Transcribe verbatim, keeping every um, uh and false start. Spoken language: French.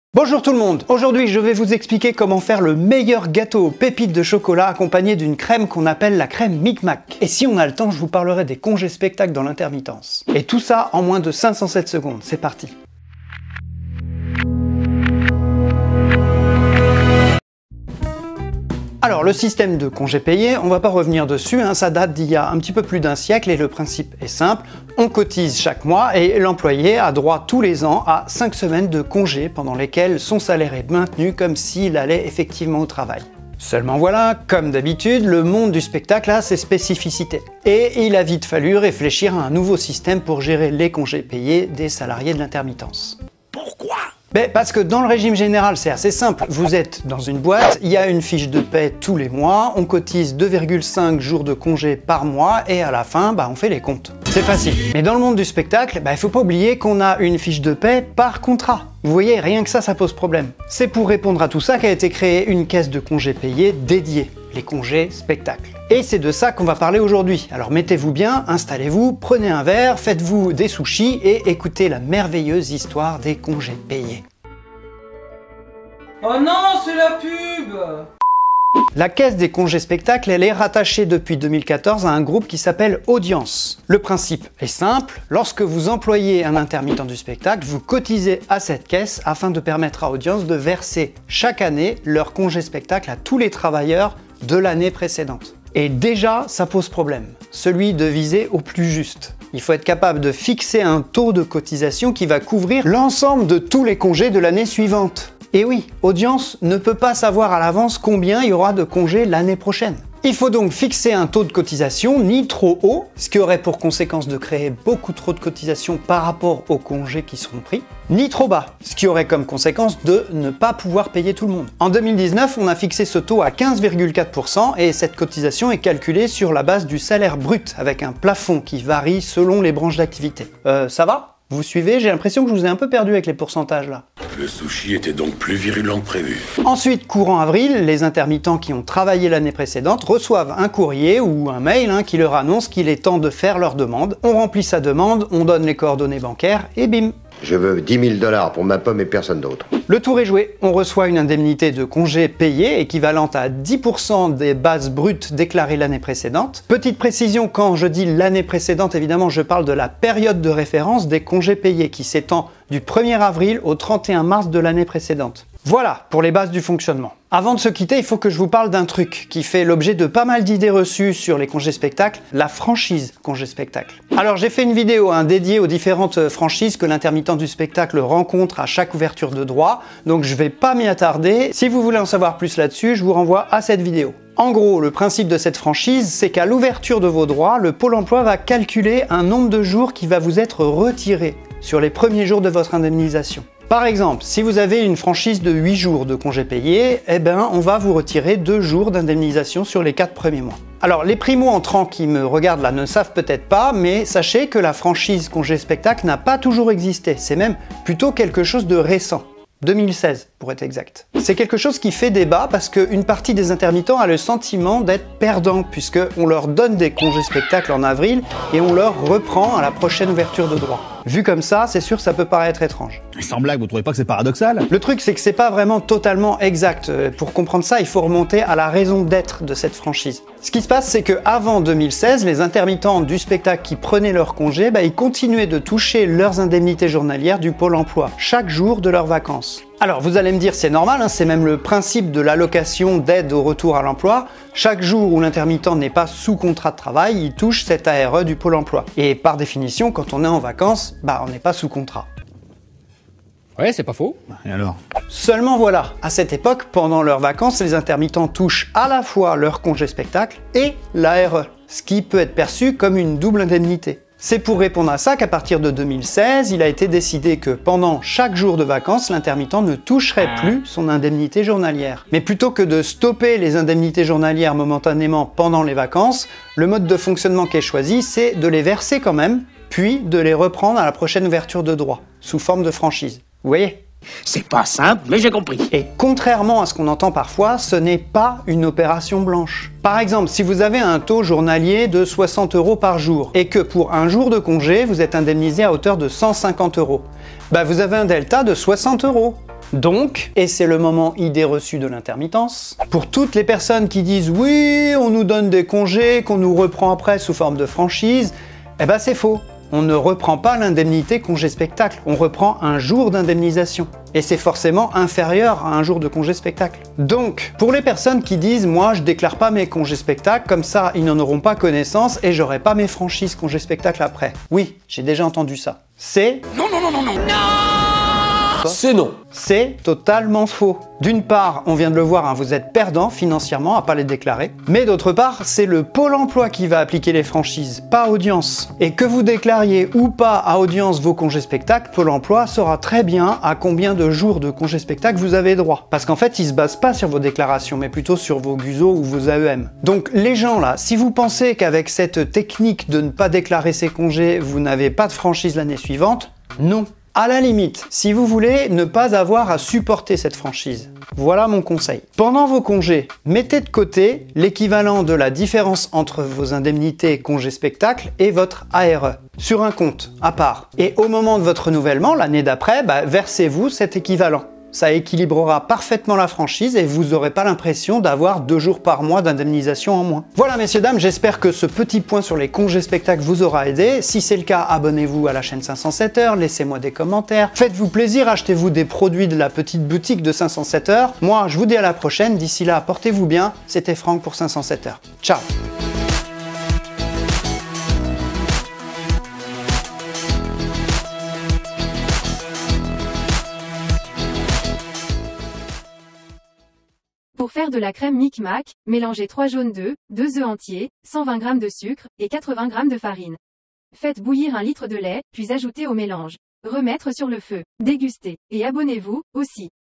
Bonjour tout le monde, aujourd'hui je vais vous expliquer comment faire le meilleur gâteau aux pépites de chocolat accompagné d'une crème qu'on appelle la crème Micmac. Et si on a le temps, je vous parlerai des congés spectacles dans l'intermittence. Et tout ça en moins de cinq cent sept secondes, c'est parti. Alors le système de congés payés, on va pas revenir dessus, hein, ça date d'il y a un petit peu plus d'un siècle et le principe est simple, on cotise chaque mois et l'employé a droit tous les ans à cinq semaines de congés pendant lesquels son salaire est maintenu comme s'il allait effectivement au travail. Seulement voilà, comme d'habitude, le monde du spectacle a ses spécificités. Et il a vite fallu réfléchir à un nouveau système pour gérer les congés payés des salariés de l'intermittence. Pourquoi ? Ben parce que dans le régime général, c'est assez simple. Vous êtes dans une boîte, il y a une fiche de paie tous les mois, on cotise deux virgule cinq jours de congé par mois et à la fin, bah, on fait les comptes. C'est facile. Mais dans le monde du spectacle, bah, il faut pas oublier qu'on a une fiche de paie par contrat. Vous voyez, rien que ça, ça pose problème. C'est pour répondre à tout ça qu'a été créée une caisse de congés payés dédiée, les congés spectacles. Et c'est de ça qu'on va parler aujourd'hui. Alors mettez-vous bien, installez-vous, prenez un verre, faites-vous des sushis et écoutez la merveilleuse histoire des congés payés. Oh non, c'est la pub! La caisse des congés spectacles, elle est rattachée depuis deux mille quatorze à un groupe qui s'appelle Audience. Le principe est simple, lorsque vous employez un intermittent du spectacle, vous cotisez à cette caisse afin de permettre à Audience de verser chaque année leur congé spectacle à tous les travailleurs de l'année précédente. Et déjà, ça pose problème, celui de viser au plus juste. Il faut être capable de fixer un taux de cotisation qui va couvrir l'ensemble de tous les congés de l'année suivante. Et oui, Audience ne peut pas savoir à l'avance combien il y aura de congés l'année prochaine. Il faut donc fixer un taux de cotisation ni trop haut, ce qui aurait pour conséquence de créer beaucoup trop de cotisations par rapport aux congés qui seront pris, ni trop bas, ce qui aurait comme conséquence de ne pas pouvoir payer tout le monde. En deux mille dix-neuf, on a fixé ce taux à quinze virgule quatre pour cent et cette cotisation est calculée sur la base du salaire brut, avec un plafond qui varie selon les branches d'activité. Euh, ça va ? Vous suivez? J'ai l'impression que je vous ai un peu perdu avec les pourcentages là. Le sushi était donc plus virulent que prévu. Ensuite, courant avril, les intermittents qui ont travaillé l'année précédente reçoivent un courrier ou un mail hein, qui leur annonce qu'il est temps de faire leur demande. On remplit sa demande, on donne les coordonnées bancaires et bim! Je veux dix mille dollars pour ma pomme et personne d'autre. Le tour est joué, on reçoit une indemnité de congé payée équivalente à dix pour cent des bases brutes déclarées l'année précédente. Petite précision, quand je dis l'année précédente, évidemment je parle de la période de référence des congés payés qui s'étend du premier avril au trente et un mars de l'année précédente. Voilà pour les bases du fonctionnement. Avant de se quitter, il faut que je vous parle d'un truc qui fait l'objet de pas mal d'idées reçues sur les congés spectacles, la franchise congé spectacle. Alors j'ai fait une vidéo hein, dédiée aux différentes franchises que l'intermittent du spectacle rencontre à chaque ouverture de droit, donc je vais pas m'y attarder. Si vous voulez en savoir plus là-dessus, je vous renvoie à cette vidéo. En gros, le principe de cette franchise, c'est qu'à l'ouverture de vos droits, le Pôle emploi va calculer un nombre de jours qui va vous être retiré sur les premiers jours de votre indemnisation. Par exemple, si vous avez une franchise de huit jours de congés payés, eh ben, on va vous retirer deux jours d'indemnisation sur les quatre premiers mois. Alors, les primo-entrants qui me regardent là ne savent peut-être pas, mais sachez que la franchise congé spectacle n'a pas toujours existé. C'est même plutôt quelque chose de récent. deux mille seize pour être exact. C'est quelque chose qui fait débat parce qu'une partie des intermittents a le sentiment d'être perdants puisqu'on leur donne des congés spectacles en avril et on leur reprend à la prochaine ouverture de droit. Vu comme ça, c'est sûr ça peut paraître étrange. Sans blague, vous trouvez pas que c'est paradoxal? Le truc c'est que c'est pas vraiment totalement exact. Pour comprendre ça, il faut remonter à la raison d'être de cette franchise. Ce qui se passe, c'est qu'avant deux mille seize, les intermittents du spectacle qui prenaient leur congé, bah, ils continuaient de toucher leurs indemnités journalières du Pôle emploi, chaque jour de leurs vacances. Alors vous allez me dire c'est normal, hein, c'est même le principe de l'allocation d'aide au retour à l'emploi. Chaque jour où l'intermittent n'est pas sous contrat de travail, il touche cette A R E du Pôle emploi. Et par définition, quand on est en vacances, bah on n'est pas sous contrat. Ouais, c'est pas faux. Et alors? Seulement voilà, à cette époque, pendant leurs vacances, les intermittents touchent à la fois leur congé spectacle et l'A R E, ce qui peut être perçu comme une double indemnité. C'est pour répondre à ça qu'à partir de deux mille seize, il a été décidé que pendant chaque jour de vacances, l'intermittent ne toucherait plus son indemnité journalière. Mais plutôt que de stopper les indemnités journalières momentanément pendant les vacances, le mode de fonctionnement qui est choisi, c'est de les verser quand même, puis de les reprendre à la prochaine ouverture de droit, sous forme de franchise. Vous voyez ? C'est pas simple, mais j'ai compris. Et contrairement à ce qu'on entend parfois, ce n'est pas une opération blanche. Par exemple, si vous avez un taux journalier de soixante euros par jour et que pour un jour de congé, vous êtes indemnisé à hauteur de cent cinquante euros, bah vous avez un delta de soixante euros. Donc, et c'est le moment idée reçue de l'intermittence, pour toutes les personnes qui disent « oui, on nous donne des congés, qu'on nous reprend après sous forme de franchise », eh ben c'est faux. On ne reprend pas l'indemnité congé-spectacle, on reprend un jour d'indemnisation. Et c'est forcément inférieur à un jour de congé-spectacle. Donc, pour les personnes qui disent « moi, je déclare pas mes congés-spectacles, comme ça, ils n'en auront pas connaissance et j'aurai pas mes franchises congé-spectacle après ». Oui, j'ai déjà entendu ça. C'est... Non, non, non, non, non. C'est non. C'est totalement faux. D'une part, on vient de le voir, hein, vous êtes perdant financièrement à pas les déclarer. Mais d'autre part, c'est le Pôle emploi qui va appliquer les franchises, pas Audience. Et que vous déclariez ou pas à Audience vos congés spectacles, Pôle emploi saura très bien à combien de jours de congés spectacles vous avez droit. Parce qu'en fait, il se base pas sur vos déclarations, mais plutôt sur vos G U S O ou vos A E M. Donc les gens là, si vous pensez qu'avec cette technique de ne pas déclarer ses congés, vous n'avez pas de franchise l'année suivante, non. À la limite, si vous voulez ne pas avoir à supporter cette franchise, voilà mon conseil. Pendant vos congés, mettez de côté l'équivalent de la différence entre vos indemnités congés spectacle et votre A R E sur un compte à part. Et au moment de votre renouvellement, l'année d'après, bah, versez-vous cet équivalent. Ça équilibrera parfaitement la franchise et vous n'aurez pas l'impression d'avoir deux jours par mois d'indemnisation en moins. Voilà messieurs dames, j'espère que ce petit point sur les congés spectacles vous aura aidé. Si c'est le cas, abonnez-vous à la chaîne cinq cent sept heures, laissez-moi des commentaires, faites-vous plaisir, achetez-vous des produits de la petite boutique de cinq cent sept heures. Moi, je vous dis à la prochaine, d'ici là, portez-vous bien, c'était Franck pour cinq cent sept heures. Ciao. Pour faire de la crème Micmac, mélangez trois jaunes d'œufs, deux œufs entiers, cent vingt grammes de sucre et quatre-vingts grammes de farine. Faites bouillir un litre de lait, puis ajoutez au mélange. Remettre sur le feu. Dégustez. Et abonnez-vous, aussi.